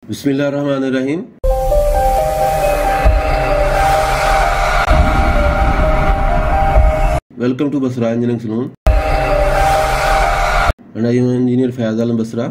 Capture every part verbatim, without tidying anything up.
बिस्मिल्लाहिर्रहमानिर्रहीम। Welcome to Basra engineering salon and I am engineer Faiz Alam Basra.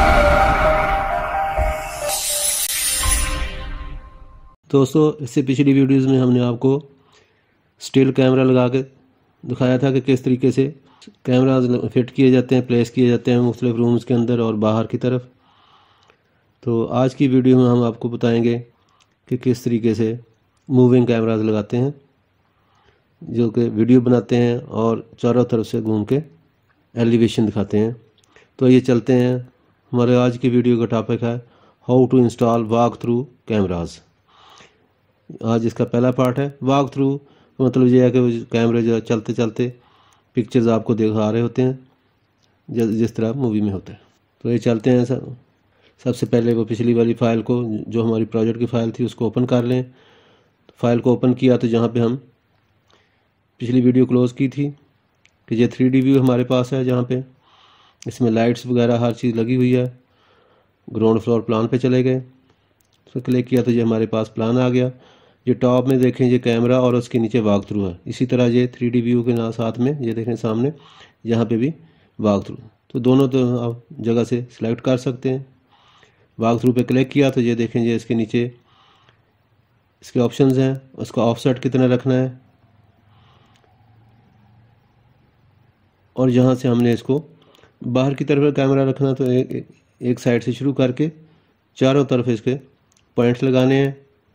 दोस्तों, इससे पिछली वीडियोस में हमने आपको स्टिल कैमरा लगा के दिखाया था कि किस तरीके से कैमरा फिट किए जाते हैं, प्लेस किए जाते हैं मुख्तलिफ रूम्स के अंदर और बाहर की तरफ। तो आज की वीडियो में हम आपको बताएंगे कि किस तरीके से मूविंग कैमराज लगाते हैं, जो कि वीडियो बनाते हैं और चारों तरफ से घूम के एलिवेशन दिखाते हैं। तो ये चलते हैं, हमारे आज की वीडियो का टॉपिक है how to install walk through cameras. आज इसका पहला पार्ट है। वॉक थ्रू मतलब ये है कि कैमरे जो चलते चलते पिक्चर्स आपको दिखा रहे होते हैं जिस तरह मूवी में होता है। तो ये चलते हैं सर। सबसे पहले वो पिछली वाली फ़ाइल को, जो हमारी प्रोजेक्ट की फ़ाइल थी, उसको ओपन कर लें। फ़ाइल को ओपन किया तो जहाँ पे हम पिछली वीडियो क्लोज़ की थी कि ये थ्री डी व्यू हमारे पास है, जहाँ पे इसमें लाइट्स वगैरह हर चीज़ लगी हुई है। ग्राउंड फ्लोर प्लान पे चले गए, तो क्लिक किया तो ये हमारे पास प्लान आ गया। ये टॉप में देखें, ये कैमरा और उसके नीचे वॉक थ्रू है। इसी तरह ये थ्री डी व्यू के ना साथ में ये देखें सामने, यहाँ पे भी वॉक थ्रू। तो दोनों तो आप जगह से सिलेक्ट कर सकते हैं। वॉक थ्रू पे क्लिक किया तो ये देखें, ये इसके नीचे इसके ऑप्शंस हैं। उसका ऑफसेट कितना रखना है और यहाँ से हमने इसको बाहर की तरफ कैमरा रखना, तो एक, एक साइड से शुरू करके चारों तरफ इसके पॉइंट्स लगाने हैं।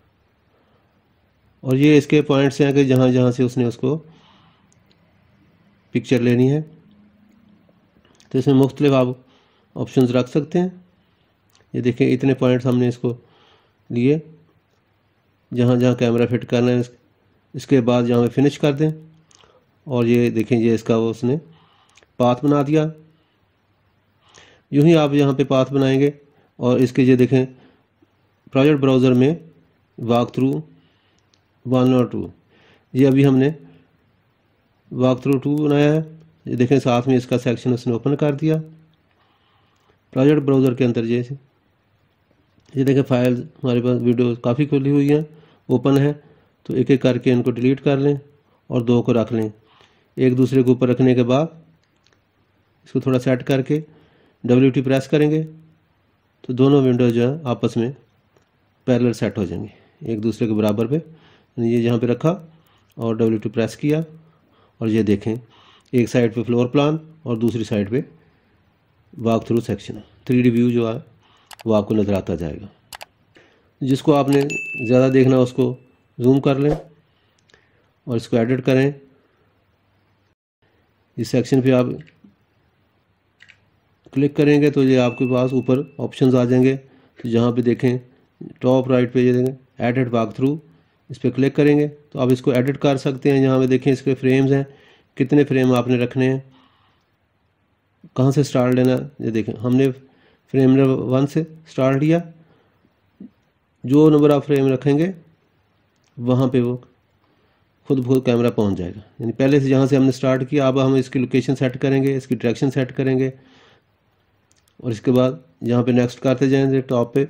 और ये इसके पॉइंट्स हैं कि जहाँ जहाँ से उसने उसको पिक्चर लेनी है। तो इसमें मुख्तलिफ आप ऑप्शंस रख सकते हैं। ये देखें, इतने पॉइंट्स हमने इसको लिए जहाँ जहाँ कैमरा फिट करना है। इसके बाद जहाँ पे फिनिश कर दें, और ये देखें, ये इसका वो उसने पाथ बना दिया। यूँ ही आप यहाँ पे पाथ बनाएंगे और इसके ये देखें प्रोजेक्ट ब्राउज़र में वॉक थ्रू वन और टू, ये अभी हमने वॉक थ्रू टू बनाया है। ये देखें, साथ में इसका सेक्शन उसने ओपन कर दिया प्रोजेक्ट ब्राउज़र के अंदर। ये ये देखें, फाइल हमारे पास वीडियो काफ़ी खुली हुई है, ओपन है। तो एक एक करके इनको डिलीट कर लें और दो को रख लें। एक दूसरे के ऊपर रखने के बाद इसको थोड़ा सेट करके डब्ल्यू टी प्रेस करेंगे तो दोनों विंडो जो है आपस में पैरेलल सेट हो जाएंगे, एक दूसरे के बराबर पे। ये यहाँ पे रखा और डब्ल्यू टी प्रेस किया और ये देखें, एक साइड पे फ्लोर प्लान और दूसरी साइड पे walk through section, three D view जो है वो आपको नज़र आता जाएगा। जिसको आपने ज़्यादा देखना उसको जूम कर लें और इसको एडिट करें। इस सेक्शन पे आप क्लिक करेंगे तो ये आपके पास ऊपर ऑप्शंस आ जाएंगे। तो जहाँ पे देखें टॉप राइट पे ये देखें एडिट वॉक थ्रू, इस पर क्लिक करेंगे तो आप इसको एडिट कर सकते हैं। यहाँ पे देखें इसके फ्रेम्स हैं, कितने फ्रेम आपने रखने हैं, कहाँ से स्टार्ट लेना। ये देखें, हमने फ्रेम नंबर वन से स्टार्ट लिया। जो नंबर आप फ्रेम रखेंगे वहाँ पे वो खुद ब खुद कैमरा पहुँच जाएगा। यानी पहले से जहाँ से हमने स्टार्ट किया, अब हम इसकी लोकेशन सेट करेंगे, इसकी डायरेक्शन सेट करेंगे और इसके बाद यहाँ पे नेक्स्ट करते जाएंगे टॉप पे।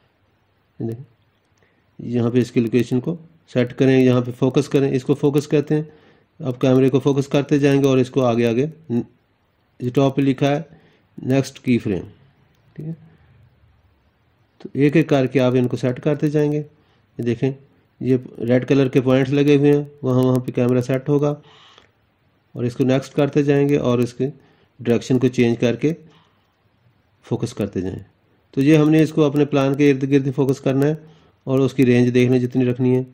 यहाँ पे इसकी लोकेशन को सेट करें, यहाँ पे फोकस करें, इसको फोकस कहते हैं। अब कैमरे को फोकस करते जाएंगे और इसको आगे आगे, ये टॉप पे लिखा है नेक्स्ट की फ्रेम, ठीक है। तो एक एक करके आप इनको सेट करते जाएंगे। ये देखें, ये रेड कलर के पॉइंट्स लगे हुए हैं, वहाँ वहाँ पे कैमरा सेट होगा और इसको नेक्स्ट करते जाएंगे और इसके डायरेक्शन को चेंज करके फोकस करते जाएं। तो ये हमने इसको अपने प्लान के इर्द गिर्द फोकस करना है और उसकी रेंज देखने जितनी रखनी है।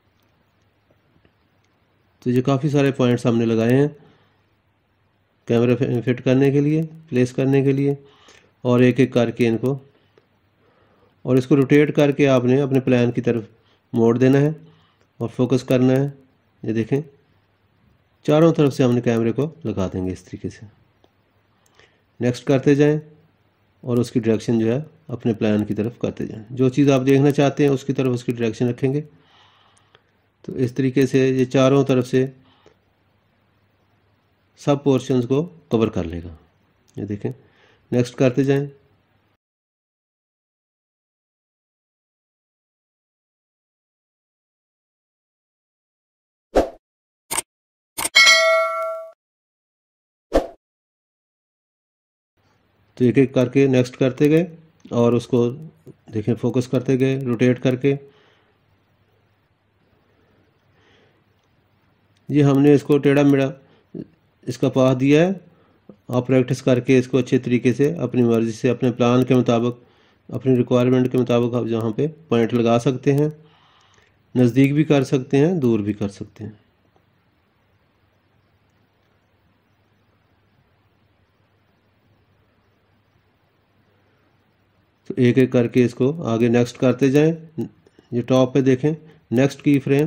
तो ये काफ़ी सारे पॉइंट्स हमने लगाए हैं कैमरा फिट करने के लिए, प्लेस करने के लिए, और एक एक करके इनको और इसको रोटेट करके आपने अपने प्लान की तरफ मोड़ देना है और फोकस करना है। ये देखें, चारों तरफ से हमने कैमरे को लगा देंगे इस तरीके से। नेक्स्ट करते जाएं और उसकी डायरेक्शन जो है अपने प्लान की तरफ करते जाएं। जो चीज़ आप देखना चाहते हैं उसकी तरफ उसकी डायरेक्शन रखेंगे। तो इस तरीके से ये चारों तरफ से सब पोर्शंस को कवर कर लेगा। ये देखें, नेक्स्ट करते जाएं। तो एक एक करके नेक्स्ट करते गए और उसको देखें फोकस करते गए रोटेट करके। ये हमने इसको टेढ़ा मेढ़ा इसका पाथ दिया है। आप प्रैक्टिस करके इसको अच्छे तरीके से अपनी मर्ज़ी से अपने प्लान के मुताबिक अपनी रिक्वायरमेंट के मुताबिक आप जहाँ पे पॉइंट लगा सकते हैं, नज़दीक भी कर सकते हैं, दूर भी कर सकते हैं। तो एक एक करके इसको आगे नेक्स्ट करते जाएं। ये टॉप पे देखें नेक्स्ट की फ्रेम,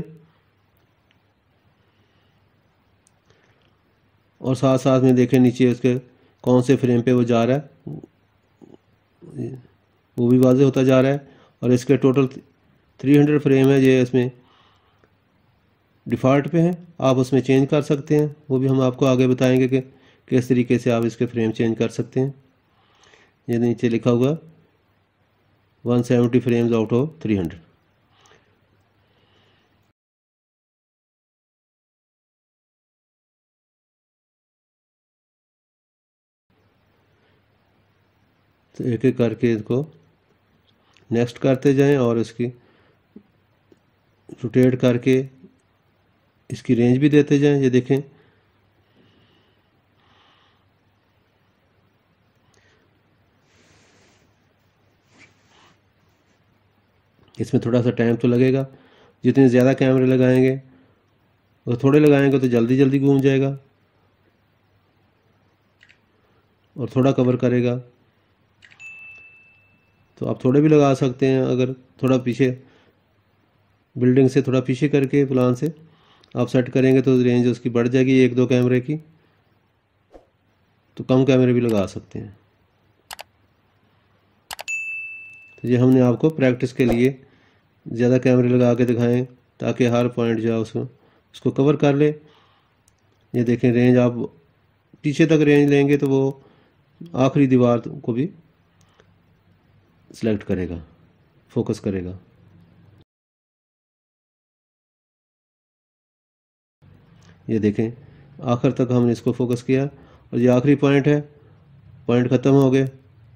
और साथ साथ में देखें नीचे उसके कौन से फ्रेम पे वो जा रहा है वो भी वाज़े होता जा रहा है। और इसके टोटल तीन सौ फ्रेम है, ये इसमें डिफ़ॉल्ट पे हैं, आप उसमें चेंज कर सकते हैं। वो भी हम आपको आगे बताएंगे कि किस तरीके से आप इसके फ्रेम चेंज कर सकते हैं। ये नीचे लिखा हुआ one seventy frames out of three hundred. तो एक एक करके इसको नेक्स्ट करते जाएं और इसकी रोटेट करके इसकी रेंज भी देते जाएं। ये देखें इसमें थोड़ा सा टाइम तो लगेगा, जितने ज़्यादा कैमरे लगाएंगे और थोड़े लगाएंगे तो जल्दी जल्दी घूम जाएगा और थोड़ा कवर करेगा। तो आप थोड़े भी लगा सकते हैं, अगर थोड़ा पीछे बिल्डिंग से थोड़ा पीछे करके प्लान से आप सेट करेंगे तो रेंज उसकी बढ़ जाएगी एक दो कैमरे की, तो कम कैमरे भी लगा सकते हैं। तो ये हमने आपको प्रैक्टिस के लिए ज़्यादा कैमरे लगा के दिखाएं ताकि हर पॉइंट जो है उसको उसको कवर कर ले। ये देखें रेंज आप पीछे तक रेंज लेंगे तो वो आखिरी दीवार को भी सिलेक्ट करेगा, फोकस करेगा। ये देखें आखिर तक हमने इसको फोकस किया और ये आखिरी पॉइंट है, पॉइंट ख़त्म हो गए।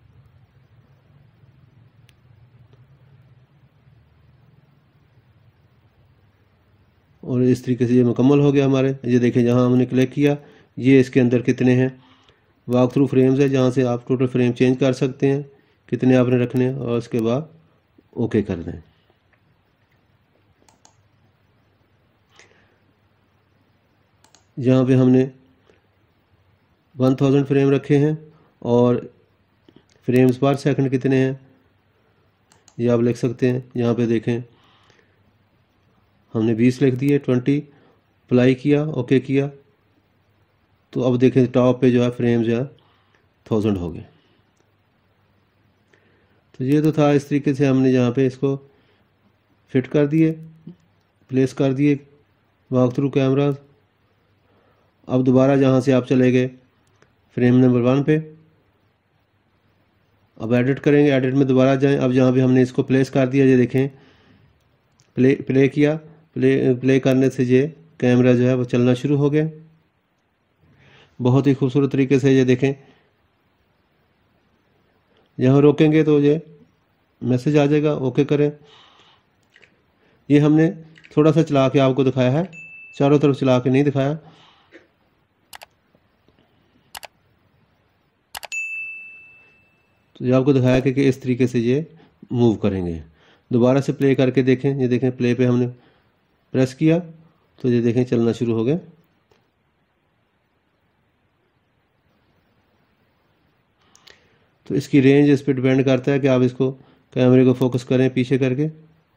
और इस तरीके से ये मुकम्मल हो गया हमारे। ये देखें जहाँ हमने क्लिक किया ये इसके अंदर कितने हैं वॉक थ्रू फ्रेम्स है, जहाँ से आप टोटल फ्रेम चेंज कर सकते हैं कितने आपने रखने हैं, और उसके बाद ओके कर दें। जहाँ पे हमने वन थाउजेंड फ्रेम रखे हैं और फ्रेम्स पर सेकंड कितने हैं ये आप लिख सकते हैं। यहाँ पे देखें हमने बीस लिख दिए, ट्वेंटी अप्लाई किया, ओके किया, तो अब देखें टॉप पे जो है फ्रेम जो है थाउजेंड हो गए। तो ये तो था, इस तरीके से हमने यहाँ पे इसको फिट कर दिए, प्लेस कर दिए वॉक थ्रू कैमरा। अब दोबारा जहाँ से आप चले गए फ्रेम नंबर वन पे, अब एडिट करेंगे, एडिट में दोबारा जाएं। अब जहाँ पे हमने इसको प्लेस कर दिया, ये देखें प्ले प्ले किया, प्ले प्ले करने से ये कैमरा जो है वो चलना शुरू हो गया बहुत ही खूबसूरत तरीके से। ये देखें यहाँ रोकेंगे तो ये मैसेज आ जाएगा, ओके करें। ये हमने थोड़ा सा चला के आपको दिखाया है, चारों तरफ चला के नहीं दिखाया। तो ये आपको दिखाया कि, कि इस तरीके से ये मूव करेंगे। दोबारा से प्ले करके देखें, ये देखें प्ले पे हमने प्रेस किया तो ये देखें चलना शुरू हो गया। तो इसकी रेंज इस पर डिपेंड करता है कि आप इसको कैमरे को फोकस करें पीछे करके।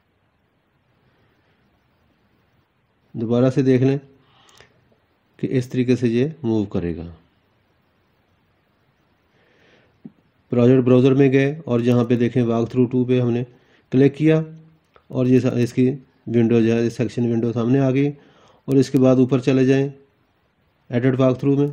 दोबारा से देख लें कि इस तरीके से ये मूव करेगा। प्रोजेक्ट ब्राउज़र में गए और जहाँ पे देखें वॉक थ्रू टू पे हमने क्लिक किया और ये इसकी विंडो जो है सेक्शन विंडो सामने आ गई। और इसके बाद ऊपर चले जाएं एडिट वॉक थ्रू में,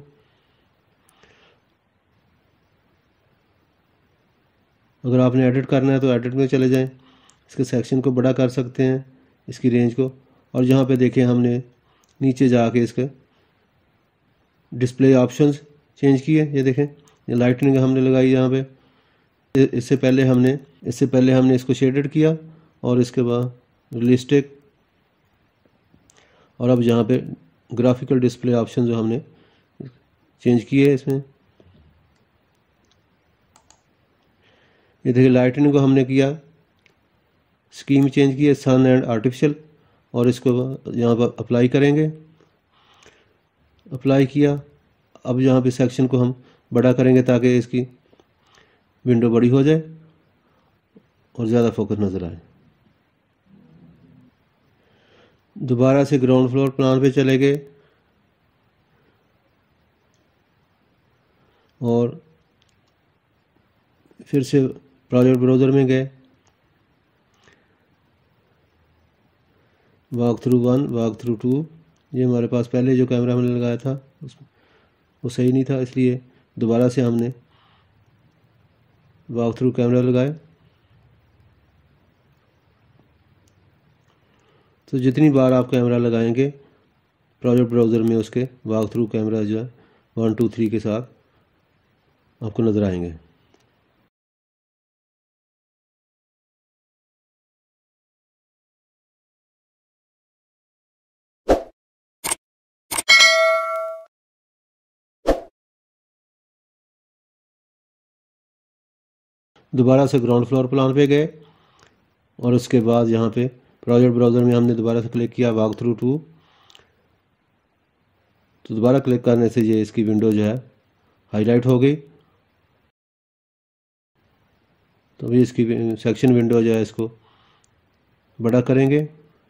अगर आपने एडिट करना है तो एडिट में चले जाएं, इसके सेक्शन को बड़ा कर सकते हैं, इसकी रेंज को। और जहाँ पे देखें हमने नीचे जाके इसके डिस्प्ले ऑप्शंस चेंज किए, ये देखें ये लाइटनिंग हमने लगाई यहाँ पे। इससे पहले हमने इससे पहले हमने इसको शेडेड किया और इसके बाद रियलिस्टिक, और अब यहाँ पे ग्राफिकल डिस्प्ले ऑप्शन जो हमने चेंज किए है इसमें। ये देखिए लाइटनिंग को हमने किया, स्कीम चेंज की है सन एंड आर्टिफिशियल, और इसको यहाँ पर अप्लाई करेंगे। अप्लाई किया। अब यहाँ पे सेक्शन को हम बड़ा करेंगे ताकि इसकी विंडो बड़ी हो जाए और ज़्यादा फोकस नज़र आए। दोबारा से ग्राउंड फ्लोर प्लान पे चले गए और फिर से प्रोजेक्ट ब्राउज़र में गए, walk through one, walk through two. ये हमारे पास पहले जो कैमरा हमने लगाया था उसमें वो सही नहीं था, इसलिए दोबारा से हमने वॉक थ्रू कैमरा लगाए। तो जितनी बार आप कैमरा लगाएंगे प्रोजेक्ट ब्राउज़र में, उसके वॉक थ्रू कैमरा जो है वन टू थ्री के साथ आपको नज़र आएंगे। दोबारा से ग्राउंड फ्लोर प्लान पे गए और उसके बाद यहाँ पे प्रोजेक्ट ब्राउज़र में हमने दोबारा से क्लिक किया वॉक थ्रू टू। तो दोबारा क्लिक करने से ये इसकी विंडो जो है हाईलाइट हो गई। तो अभी इसकी सेक्शन विंडो जो है इसको बड़ा करेंगे।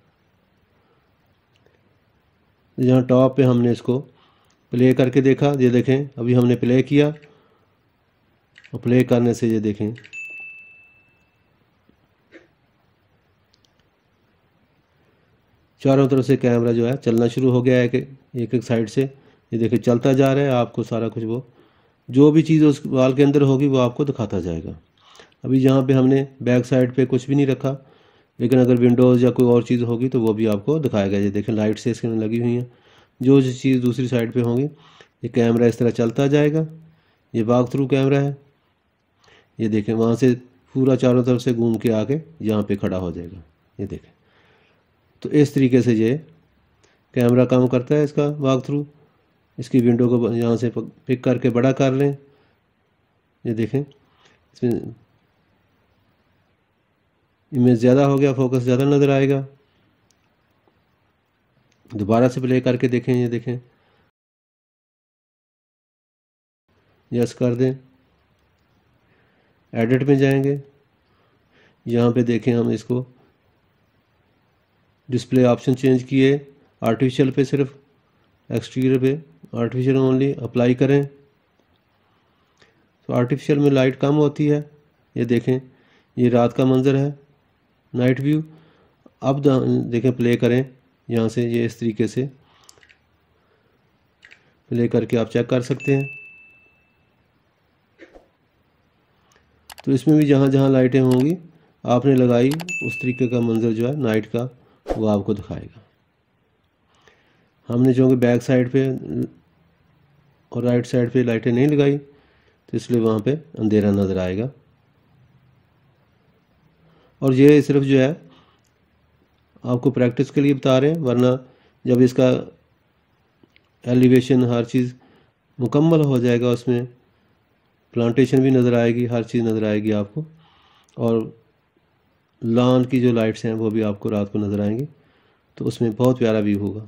यहाँ टॉप पे हमने इसको प्ले करके देखा, ये देखें अभी हमने प्ले किया और प्ले करने से ये देखें चारों तरफ से कैमरा जो है चलना शुरू हो गया है कि एक एक साइड से। ये देखिए चलता जा रहा है, आपको सारा कुछ वो जो भी चीज़ उस वाल के अंदर होगी वो आपको दिखाता जाएगा। अभी यहाँ पे हमने बैक साइड पे कुछ भी नहीं रखा, लेकिन अगर विंडोज़ या कोई और चीज़ होगी तो वो भी आपको दिखाएगा। ये देखें लाइट से इसके लगी हुई हैं, जो जो चीज़ दूसरी साइड पे होंगी ये कैमरा इस तरह चलता जाएगा। ये वॉक थ्रू कैमरा है, ये देखें वहाँ से पूरा चारों तरफ से घूम के आके यहाँ पे खड़ा हो जाएगा। ये देखें तो इस तरीके से ये कैमरा काम करता है इसका वॉक थ्रू। इसकी विंडो को यहाँ से पिक करके बड़ा कर लें। ये देखें इसमें इमेज ज़्यादा हो गया, फोकस ज़्यादा नज़र आएगा। दोबारा से प्ले करके देखें, ये देखें यस कर दें। एडिट में जाएंगे, यहाँ पे देखें हम इसको डिस्प्ले ऑप्शन चेंज किए, आर्टिफिशियल पे सिर्फ, एक्सटीरियर पे आर्टिफिशियल ओनली अप्लाई करें। तो आर्टिफिशियल में लाइट कम होती है। ये देखें ये रात का मंजर है, नाइट व्यू। अब देखें प्ले करें यहाँ से, ये इस तरीके से प्ले करके आप चेक कर सकते हैं। तो इसमें भी जहाँ जहाँ लाइटें होंगी आपने लगाई उस तरीके का मंजर जो है नाइट का वो आपको दिखाएगा। हमने जो कि बैक साइड पे और राइट साइड पे लाइटें नहीं लगाई तो इसलिए वहाँ पे अंधेरा नज़र आएगा। और ये सिर्फ जो है आपको प्रैक्टिस के लिए बता रहे हैं, वरना जब इसका एलिवेशन हर चीज़ मुकम्मल हो जाएगा उसमें प्लांटेशन भी नज़र आएगी, हर चीज़ नज़र आएगी आपको, और लॉन की जो लाइट्स हैं वो भी आपको रात को नज़र आएंगी। तो उसमें बहुत प्यारा व्यू होगा।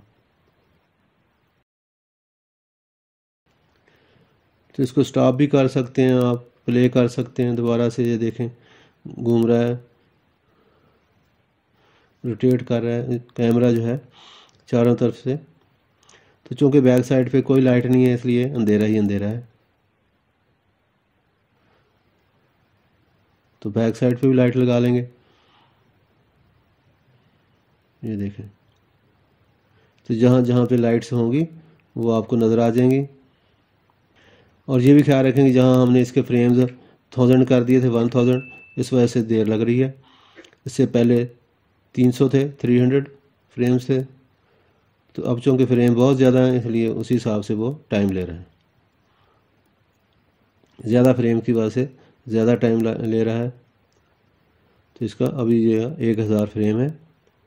तो इसको स्टॉप भी कर सकते हैं आप, प्ले कर सकते हैं दोबारा से। ये देखें घूम रहा है, रोटेट कर रहा है कैमरा जो है चारों तरफ से। तो चूँकि बैक साइड पे कोई लाइट नहीं है इसलिए अंधेरा ही अंधेरा है। तो बैक साइड पे भी लाइट लगा लेंगे। ये देखें तो जहाँ जहाँ पे लाइट्स होंगी वो आपको नज़र आ जाएंगी। और ये भी ख्याल रखेंगे जहाँ हमने इसके फ्रेम्स थाउजेंड कर दिए थे वन थाउजेंड, इस वजह से देर लग रही है। इससे पहले तीन सौ थे, थ्री हंड्रेड फ्रेम्स थे। तो अब चूँकि फ्रेम बहुत ज़्यादा हैं इसलिए उसी हिसाब से वो टाइम ले रहे हैं। ज़्यादा फ्रेम की वजह से ज़्यादा टाइम ले रहा है। तो इसका अभी ये एक हज़ार फ्रेम है,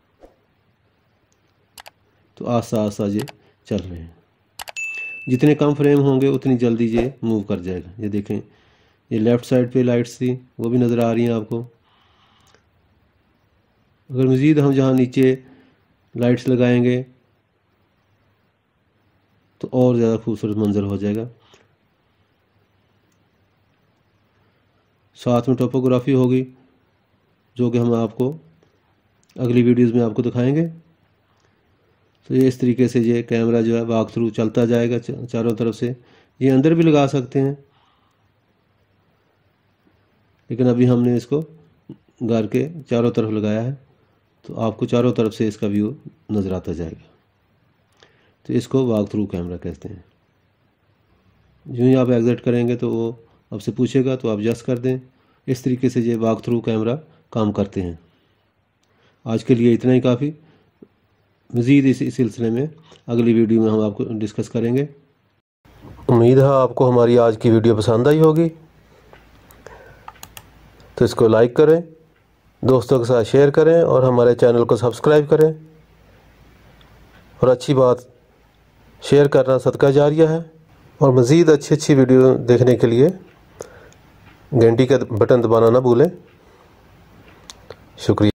तो आस्ता आस्ता ये चल रहे हैं। जितने कम फ्रेम होंगे उतनी जल्दी ये मूव कर जाएगा। ये देखें, ये लेफ़्ट साइड पे लाइट्स थी वो भी नज़र आ रही हैं आपको। अगर मज़ीद हम जहाँ नीचे लाइट्स लगाएंगे तो और ज़्यादा खूबसूरत मंजर हो जाएगा। साथ में टोपोग्राफी होगी जो कि हम आपको अगली वीडियोज़ में आपको दिखाएंगे। तो ये इस तरीके से ये कैमरा जो है वॉक थ्रू चलता जाएगा चारों तरफ से। ये अंदर भी लगा सकते हैं, लेकिन अभी हमने इसको घर के चारों तरफ लगाया है, तो आपको चारों तरफ से इसका व्यू नज़र आता जाएगा। तो इसको वॉक थ्रू कैमरा कहते हैं। यूँ ही आप एग्ज़िट करेंगे तो वो आपसे पूछेगा, तो आप यस कर दें। इस तरीके से ये वॉक थ्रू कैमरा काम करते हैं। आज के लिए इतना ही काफ़ी। मज़ीद इस सिलसिले में अगली वीडियो में हम आपको डिस्कस करेंगे। उम्मीद है आपको हमारी आज की वीडियो पसंद आई होगी, तो इसको लाइक करें, दोस्तों के साथ शेयर करें और हमारे चैनल को सब्सक्राइब करें। और अच्छी बात, शेयर करना सदका जारिया है। और मज़ीद अच्छी अच्छी वीडियो देखने के लिए घंटी का बटन दबाना ना भूलें। शुक्रिया।